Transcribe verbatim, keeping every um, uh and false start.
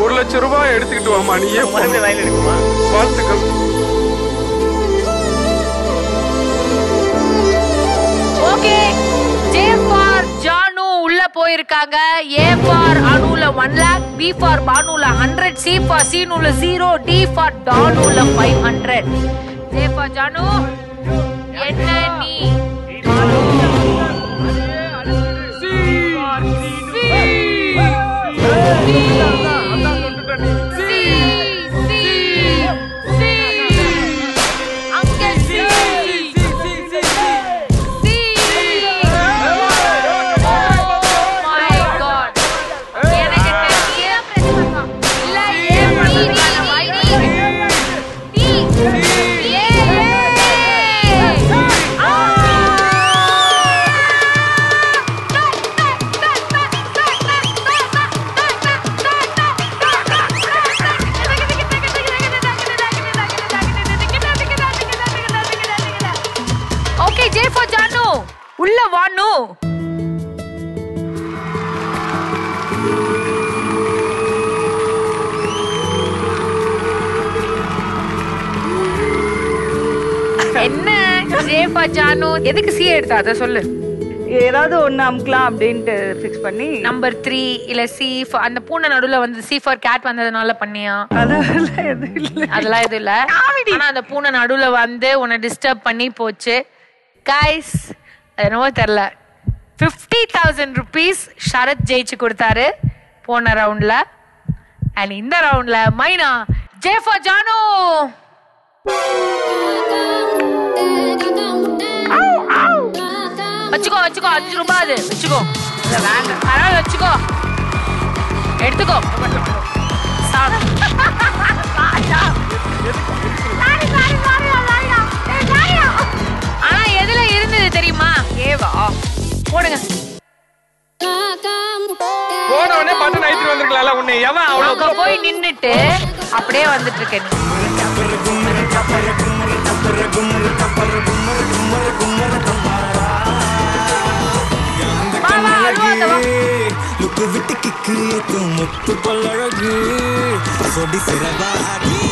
ஒரு லட்சம் ரூபாய் எடுத்துக்கிட்டு வாமா நீயே வயல் எடுக்குமா வாழ்த்துக்கள் ஓகே ஜே ஃபார் ஜானு உள்ள போயிருக்காங்க ஏ ஃபார் அனுல one lakh பி ஃபார் பானுல one hundred சி ஃபார் சீனுல zero டி ஃபார் டானுல five hundred J for Janu என்ன நீ உள்ள வானு என்ன ஜேஃபா ஜானு எதுக்கு சி எடுத்தா அத சொல்லு ஏதாவது ஒண்ணு அமுக்கலாம் அப்படின்ட்டு ஃபிக்ஸ் பண்ணி நம்பர் த்ரீ இல்ல சி அந்த பூனை நடுவுல வந்து சி ஃபார் கேட் வந்ததுனால பண்ணியா அதெல்லாம் எதுவும் இல்லை அதெல்லாம் எதுவும் இல்ல ஆனா அந்த பூனை நடுவுல வந்து உன்னை டிஸ்டர்ப் பண்ணி போச்சு கைஸ் என்னவோ தெரியல ஃபிஃப்டி தௌசண்ட் ருபீஸ் ஷரத் ஜெயிச்சு கொடுத்தாரு போன ரவுண்ட்ல அண்ட் இந்த ரவுண்ட்ல மைனா ஜேஃபா ஜானு வச்சுக்கோ வச்சுக்கோ அஞ்சு ரூபாய் அது வச்சுக்கோ வேண்டாம் வச்சுக்கோ எடுத்துக்கோ ஆனா எதுல இருந்தது தெரியுமா ஏவா போடுங்க போனவனே பட்டன் ஐத்து வந்திருக்கலாம்ல உன்னை எவன் அவ்வளவு போய் நின்னுட்டு அப்படியே வந்துட்டு இருக்கேன் விட்டு கிக்கு முத்து பல்லழகு சொடி சிறவா